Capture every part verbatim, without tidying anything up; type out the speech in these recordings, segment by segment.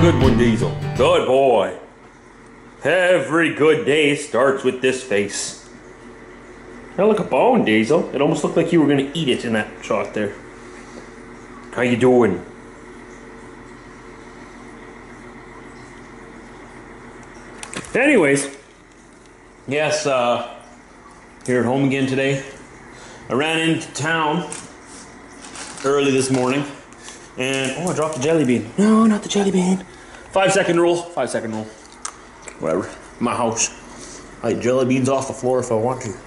good one, Diesel. Good boy. Every good day starts with this face. Now look a bone, Diesel. It almost looked like you were gonna eat it in that shot there. How you doing? Anyways, yes, uh, here at home again today. I ran into town early this morning, and oh, I dropped the jelly bean. No, not the jelly bean. Five second rule. Five second rule. Whatever. My house. I eat jelly beans off the floor if I want to.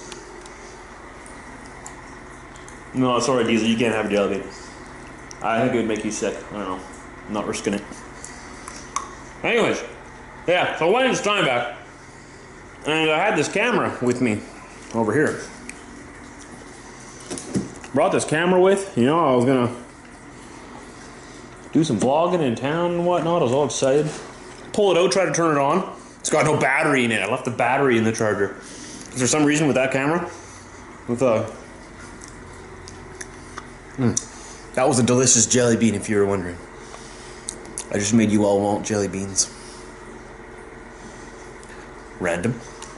No, sorry, Diesel. You can't have a jelly bean. I think it would make you sick. I don't know. I'm not risking it. Anyways, yeah. So I went into Steinbach, and I had this camera with me over here. Brought this camera with. You know, I was gonna do some vlogging in town and whatnot. I was all excited. Pull it out, try to turn it on. It's got no battery in it. I left the battery in the charger. Is there some reason with that camera? With a... Mm. That was a delicious jelly bean, if you were wondering. I just made you all want jelly beans. Random.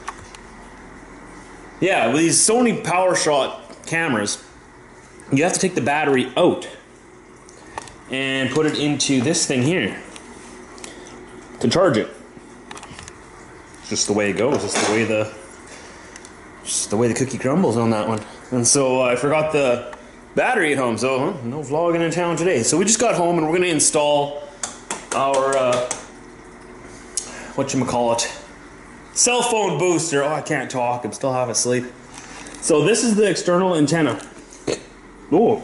Yeah, with these Sony PowerShot cameras, you have to take the battery out and put it into this thing here to charge it. It's just the way it goes. It's the way the just the way the cookie crumbles on that one. And so uh, I forgot the battery at home, so huh, no vlogging in town today. So we just got home and we're gonna install our uh, whatchamacallit, cell phone booster. Oh, I can't talk. I'm still half asleep. So this is the external antenna. Oh.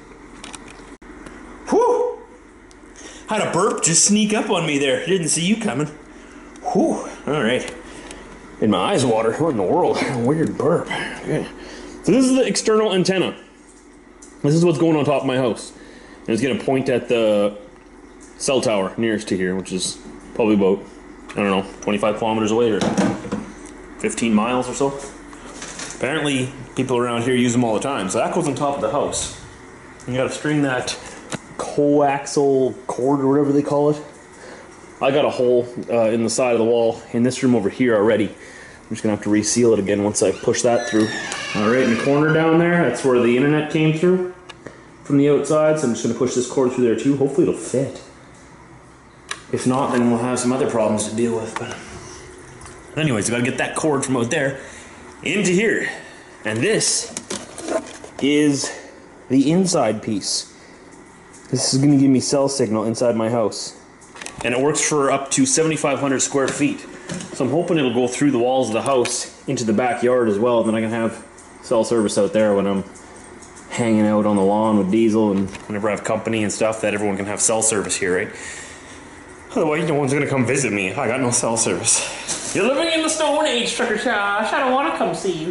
Whew. Had a burp just sneak up on me there. Didn't see you coming. Whew. Alright. Made my eyes water. What in the world? Weird burp. Okay. So this is the external antenna. This is what's going on top of my house. And it's going to point at the cell tower nearest to here, which is probably about, I don't know, twenty-five kilometers away or fifteen miles or so. Apparently, people around here use them all the time. So that goes on top of the house. You got to string that coaxial cord or whatever they call it. I got a hole uh, in the side of the wall in this room over here already. I'm just gonna have to reseal it again once I push that through. All right, in the corner down there, that's where the internet came through from the outside. So I'm just gonna push this cord through there too. Hopefully it'll fit. If not, then we'll have some other problems to deal with. But anyways, I gotta get that cord from out there into here. And this is the inside piece. This is gonna give me cell signal inside my house. And it works for up to seventy-five hundred square feet. So I'm hoping it'll go through the walls of the house into the backyard as well. And then I can have cell service out there when I'm hanging out on the lawn with Diesel and whenever I have company and stuff, that everyone can have cell service here, right? Otherwise, no one's gonna come visit me if I got no cell service. You're living in the Stone Age, Trucker Josh. I don't want to come see you.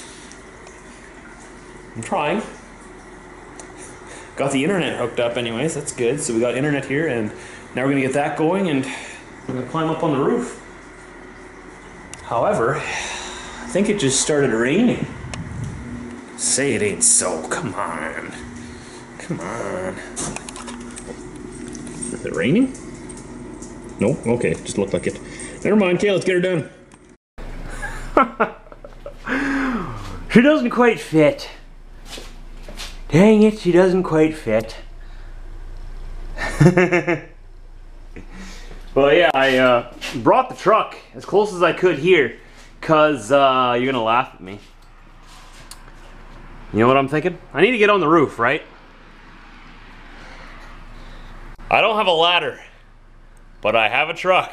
I'm trying. Got the internet hooked up anyways, that's good. So we got internet here, and now we're gonna get that going, and we're gonna climb up on the roof. However, I think it just started raining. Say it ain't so, come on. Come on. Is it raining? No? Okay, just looked like it. Never mind, okay, let's get her done. She doesn't quite fit. Dang it, she doesn't quite fit. Well, yeah, I uh, brought the truck as close as I could here, cause uh, you're gonna laugh at me. You know what I'm thinking? I need to get on the roof, right? I don't have a ladder, but I have a truck.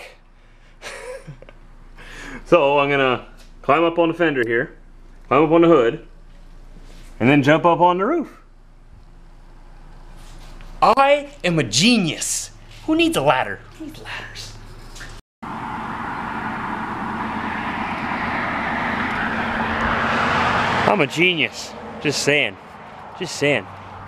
So I'm gonna climb up on the fender here, climb up on the hood, and then jump up on the roof. I am a genius. Who needs a ladder? Who needs ladders? I'm a genius. Just saying. Just saying.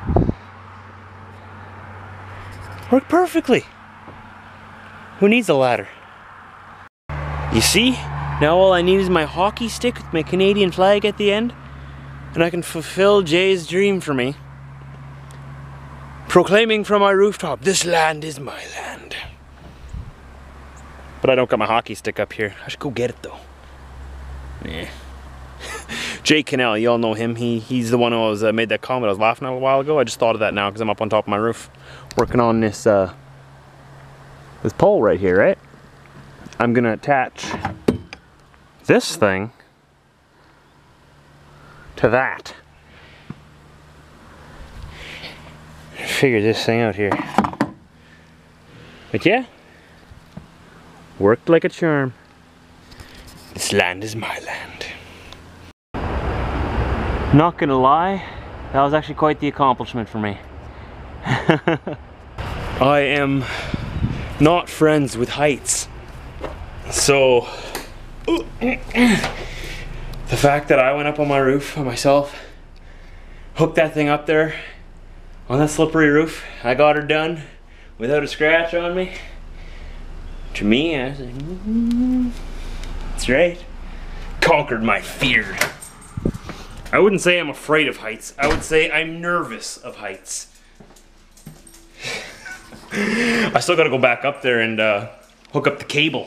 Worked perfectly. Who needs a ladder? You see? Now all I need is my hockey stick with my Canadian flag at the end, and I can fulfill Jay's dream for me. Proclaiming from my rooftop, this land is my land. But I don't got my hockey stick up here. I should go get it though. Yeah. Jay Cannell, you all know him. He he's the one who was uh, made that comment I was laughing at a while ago. I just thought of that now because I'm up on top of my roof, working on this uh, this pole right here. Right. I'm gonna attach this thing to that. Figure this thing out here. But yeah, worked like a charm. This land is my land. Not gonna lie, that was actually quite the accomplishment for me. I am not friends with heights. So, the fact that I went up on my roof by myself, hooked that thing up there on that slippery roof, I got her done without a scratch on me. To me, I was like, mm, that's right. Conquered my fear. I wouldn't say I'm afraid of heights. I would say I'm nervous of heights. I still gotta go back up there and uh, hook up the cable.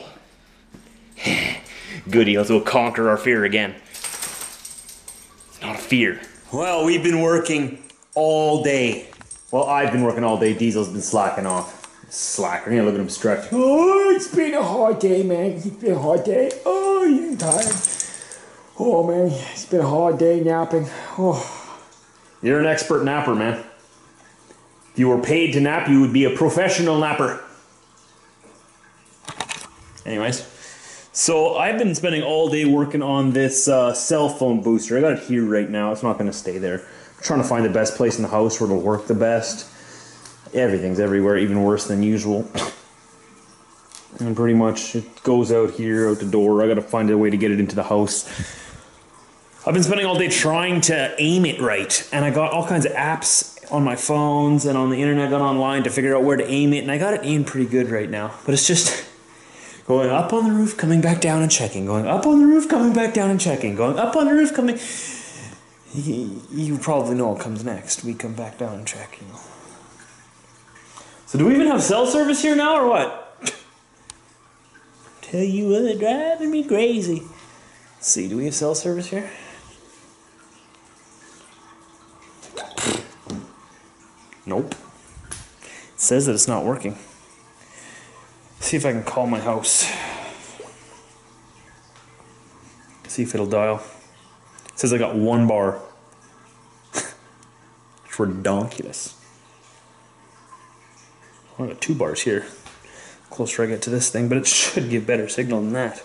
Goody, let's go conquer our fear again. It's not a fear. Well, we've been working all day. Well, I've been working all day. Diesel's been slacking off. Slacker, you know, look at him stretch. Oh, it's been a hard day, man. It's been a hard day. Oh, you're tired. Oh, man, it's been a hard day napping. Oh. You're an expert napper, man. If you were paid to nap, you would be a professional napper. Anyways, so I've been spending all day working on this uh, cell phone booster. I got it here right now. It's not going to stay there. I'm trying to find the best place in the house where it'll work the best. Everything's everywhere, even worse than usual. And pretty much it goes out here, out the door. I got to find a way to get it into the house. I've been spending all day trying to aim it right, and I got all kinds of apps on my phones and on the internet, got online to figure out where to aim it, and I got it aimed pretty good right now. But it's just going up on the roof, coming back down and checking, going up on the roof, coming back down and checking, going up on the roof, coming... You, you probably know what comes next. We come back down and check, you know. So do we even have cell service here now, or what? Tell you what, they're driving me crazy. Let's see, do we have cell service here? Nope. It says that it's not working. Let's see if I can call my house. See if it'll dial. It says I got one bar. It's redonkulous. I got two bars here. Closer I get to this thing, but it should give better signal than that.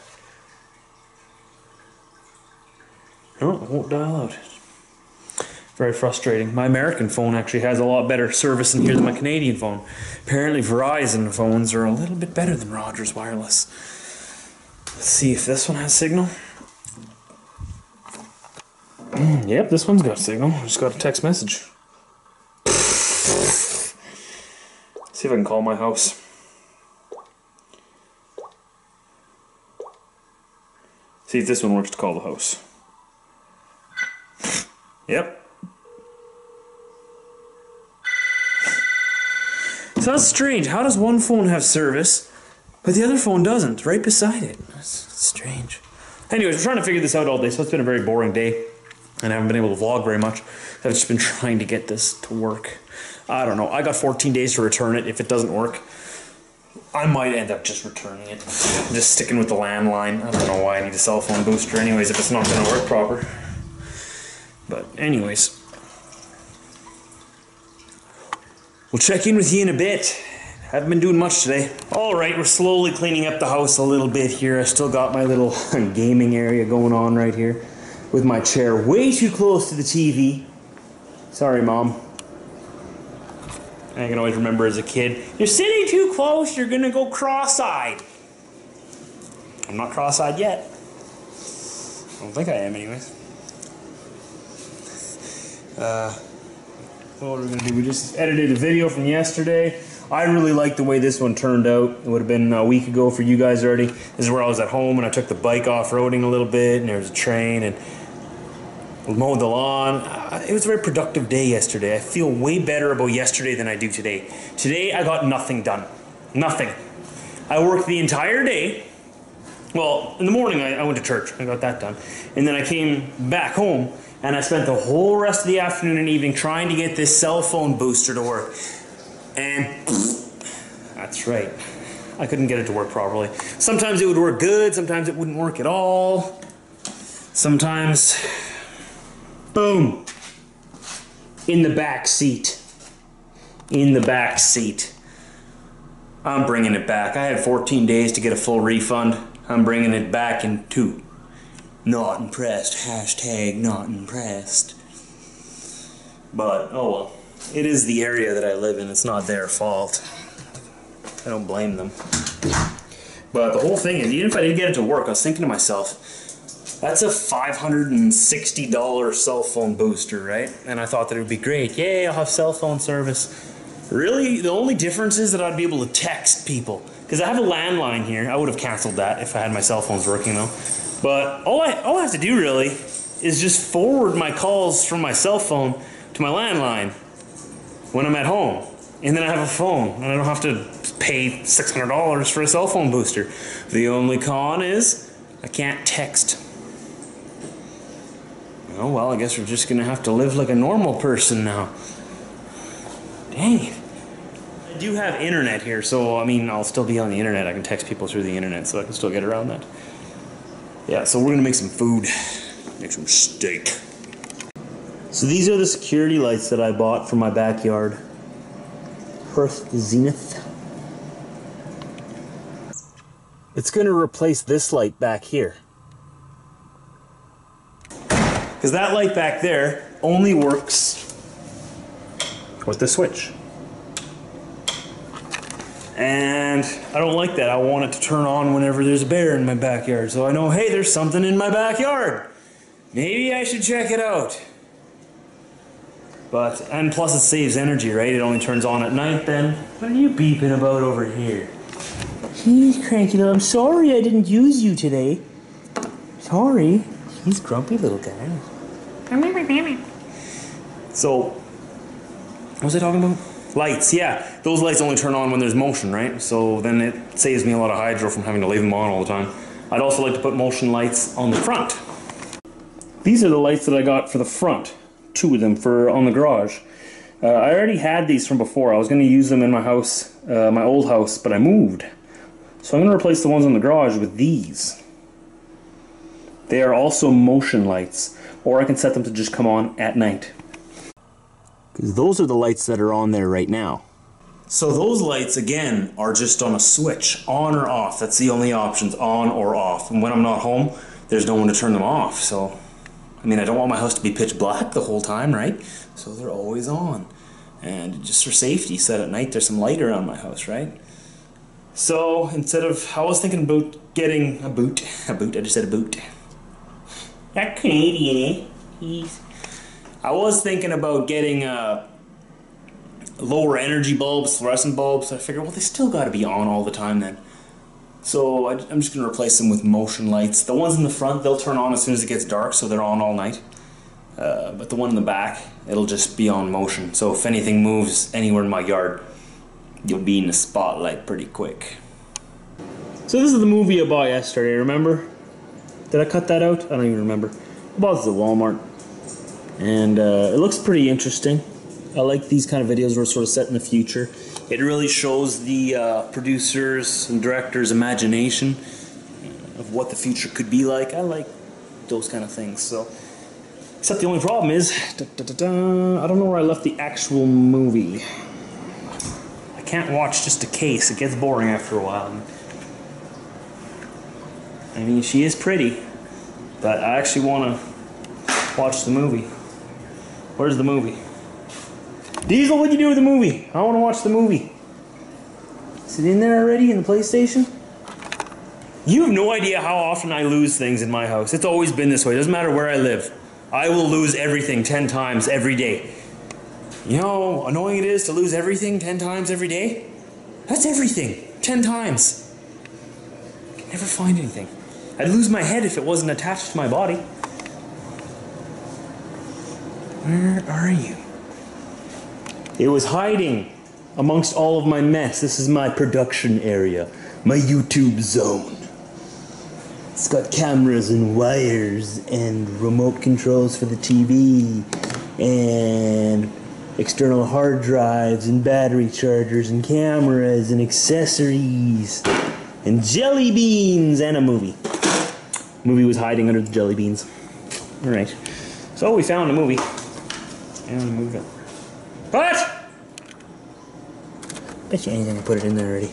No, it won't dial out. Very frustrating. My American phone actually has a lot better service in here than my Canadian phone. Apparently Verizon phones are a little bit better than Rogers Wireless. Let's see if this one has signal. Mm, yep, this one's got signal. Just got a text message. See if I can call my house. See if this one works to call the house. Yep. So that's strange. How does one phone have service, but the other phone doesn't, right beside it? That's strange. Anyways, we're trying to figure this out all day, so it's been a very boring day, and I haven't been able to vlog very much. I've just been trying to get this to work. I don't know. I got fourteen days to return it. If it doesn't work, I might end up just returning it. Just sticking with the landline. I don't know why I need a cell phone booster anyways if it's not going to work proper. But anyways, we'll check in with you in a bit. Haven't been doing much today. Alright, we're slowly cleaning up the house a little bit here. I still got my little gaming area going on right here with my chair way too close to the T V. Sorry, Mom. I can always remember as a kid, you're sitting too close, you're gonna go cross-eyed. I'm not cross-eyed yet. I don't think I am anyways. Uh, what are we gonna do? We just edited a video from yesterday. I really like the way this one turned out. It would have been a week ago for you guys already. This is where I was at home and I took the bike off-roading a little bit, and there was a train, and mowed the lawn. Uh, it was a very productive day yesterday. I feel way better about yesterday than I do today. Today I got nothing done. Nothing. I worked the entire day. Well, in the morning I, I went to church. I got that done. And then I came back home and I spent the whole rest of the afternoon and evening trying to get this cell phone booster to work. And that's right. I couldn't get it to work properly. Sometimes it would work good, sometimes it wouldn't work at all. Sometimes, boom, in the back seat. In the back seat. I'm bringing it back. I had fourteen days to get a full refund. I'm bringing it back in two. Not impressed. Hashtag not impressed. But, oh well. It is the area that I live in. It's not their fault. I don't blame them. But the whole thing is, even if I didn't get it to work, I was thinking to myself, that's a five hundred sixty dollar cell phone booster, right? And I thought that it would be great. Yay, I'll have cell phone service. Really, the only difference is that I'd be able to text people. Because I have a landline here. I would have canceled that if I had my cell phones working though. But all I, all I have to do really is just forward my calls from my cell phone to my landline when I'm at home. And then I have a phone, and I don't have to pay six hundred dollars for a cell phone booster. The only con is I can't text. Oh well, I guess we're just gonna have to live like a normal person now. Dang it. I do have internet here, so I mean, I'll still be on the internet. I can text people through the internet, so I can still get around that. Yeah, so we're gonna make some food. Make some steak. So these are the security lights that I bought for my backyard. Perth Zenith. It's going to replace this light back here. Because that light back there only works with the switch. And I don't like that. I want it to turn on whenever there's a bear in my backyard. So I know, hey, there's something in my backyard. Maybe I should check it out. But, and plus it saves energy, right? It only turns on at night then. What are you beeping about over here? Jeez, cranky little, I'm sorry I didn't use you today. Sorry. He's grumpy little guy. So, what was I talking about? Lights, yeah. Those lights only turn on when there's motion, right? So then it saves me a lot of hydro from having to leave them on all the time. I'd also like to put motion lights on the front. These are the lights that I got for the front. Two of them for on the garage. Uh, I already had these from before. I was going to use them in my house, uh, my old house, but I moved. So I'm going to replace the ones on the garage with these. They are also motion lights, or I can set them to just come on at night. Because those are the lights that are on there right now. So those lights, again, are just on a switch, on or off. That's the only options, on or off. And when I'm not home, there's no one to turn them off, so... I mean, I don't want my house to be pitch black the whole time, right? So they're always on. And just for safety, so that at night there's some light around my house, right? So instead of, I was thinking about getting a boot. A boot, I just said a boot. That Canadian, eh? He's... I was thinking about getting uh, lower energy bulbs, fluorescent bulbs. I figured, well, they still got to be on all the time then. So I, I'm just going to replace them with motion lights. The ones in the front, they'll turn on as soon as it gets dark, so they're on all night. Uh, but the one in the back, it'll just be on motion. So if anything moves anywhere in my yard, you'll be in the spotlight pretty quick. So this is the movie I bought yesterday, remember? Did I cut that out? I don't even remember. I bought this at Walmart. And uh, it looks pretty interesting. I like these kind of videos where it's sort of set in the future. It really shows the uh, producers and directors' imagination of what the future could be like. I like those kind of things. So, except the only problem is, da, da, da, da, I don't know where I left the actual movie. I can't watch just a case. It gets boring after a while. I mean, she is pretty, but I actually want to watch the movie. Where's the movie? Diesel, what'd you do with the movie? I want to watch the movie. Is it in there already in the PlayStation? You have no idea how often I lose things in my house. It's always been this way. It doesn't matter where I live. I will lose everything ten times every day. You know how annoying it is to lose everything ten times every day? That's everything. ten times. I can never find anything. I'd lose my head if it wasn't attached to my body. Where are you? It was hiding amongst all of my mess. This is my production area. my YouTube zone. It's got cameras and wires and remote controls for the T V and external hard drives and battery chargers and cameras and accessories and jelly beans and a movie. The movie was hiding under the jelly beans. Alright. So we found a movie. And moved it. What? Bet you anything I put it in there already.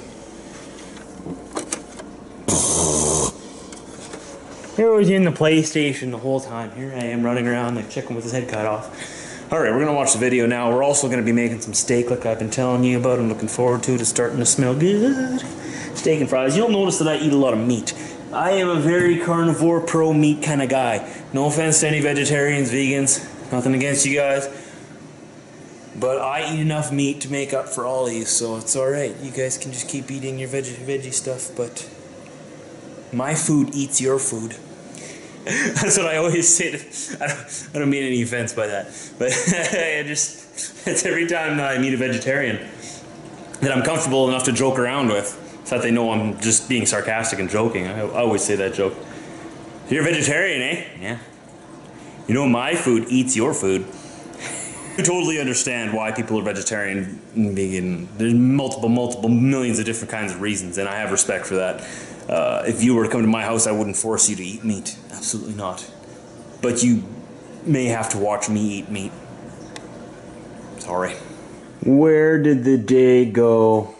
Here was in the PlayStation the whole time. Here I am running around like a chicken with his head cut off. Alright, we're gonna watch the video now. We're also gonna be making some steak like I've been telling you about. I'm looking forward to it. It's starting to smell good. Steak and fries. You'll notice that I eat a lot of meat. I am a very carnivore, pro-meat kind of guy. No offense to any vegetarians, vegans. Nothing against you guys. But I eat enough meat to make up for all of you, so it's alright. You guys can just keep eating your veggie, veggie stuff, but my food eats your food. That's what I always say. To, I, don't, I don't mean any offense by that. But I just, it's every time that I meet a vegetarian that I'm comfortable enough to joke around with, so that they know I'm just being sarcastic and joking. I, I always say that joke. You're a vegetarian, eh? Yeah. You know my food eats your food. I totally understand why people are vegetarian and vegan. There's multiple, multiple, millions of different kinds of reasons, and I have respect for that. Uh, if you were to come to my house, I wouldn't force you to eat meat. Absolutely not. But you may have to watch me eat meat. Sorry. Where did the day go?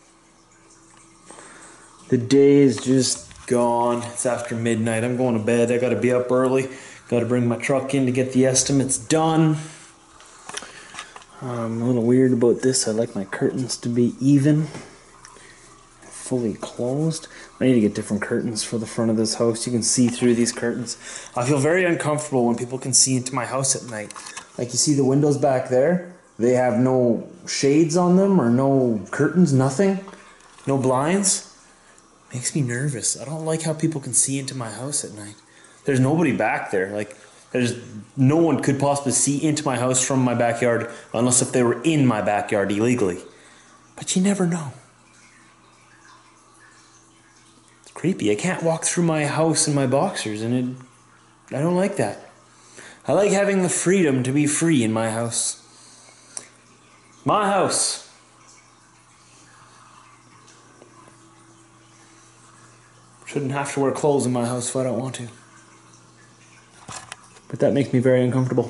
The day is just gone. It's after midnight. I'm going to bed. I gotta be up early. Gotta bring my truck in to get the estimates done. I'm a little weird about this. I like my curtains to be even. Fully closed. I need to get different curtains for the front of this house. You can see through these curtains. I feel very uncomfortable when people can see into my house at night. Like you see the windows back there? They have no shades on them or no curtains, nothing. No blinds. Makes me nervous. I don't like how people can see into my house at night. There's nobody back there. Like, there's no one could possibly see into my house from my backyard unless if they were in my backyard illegally. But you never know. It's creepy. I can't walk through my house in my boxers, and it, I don't like that. I like having the freedom to be free in my house. My house. Shouldn't have to wear clothes in my house if I don't want to. But that makes me very uncomfortable.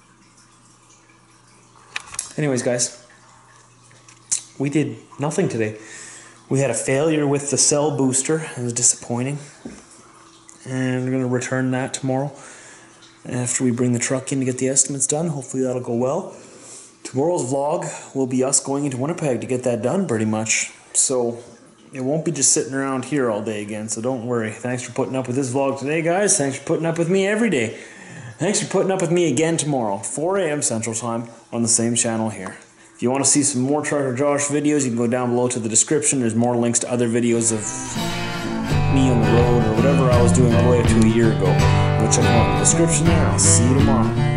Anyways, guys, we did nothing today. We had a failure with the cell booster. It was disappointing. And we're going to return that tomorrow after we bring the truck in to get the estimates done. Hopefully that'll go well. Tomorrow's vlog will be us going into Winnipeg to get that done pretty much. So it won't be just sitting around here all day again, so don't worry. Thanks for putting up with this vlog today, guys. Thanks for putting up with me every day. Thanks for putting up with me again tomorrow, four A M Central Time, on the same channel here. If you want to see some more Trucker Josh videos, you can go down below to the description. There's more links to other videos of me on the road or whatever I was doing all the way up to a year ago. Go check them out in the description there. I'll see you tomorrow.